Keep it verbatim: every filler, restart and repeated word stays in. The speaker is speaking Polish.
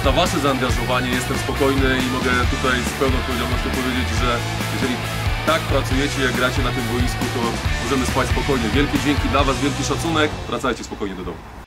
za wasze zaangażowanie. Jestem spokojny i mogę tutaj z pełną odpowiedzialnością powiedzieć, że jeżeli tak pracujecie, jak gracie na tym boisku, to możemy spać spokojnie. Wielkie dzięki dla was, wielki szacunek. Wracajcie spokojnie do domu.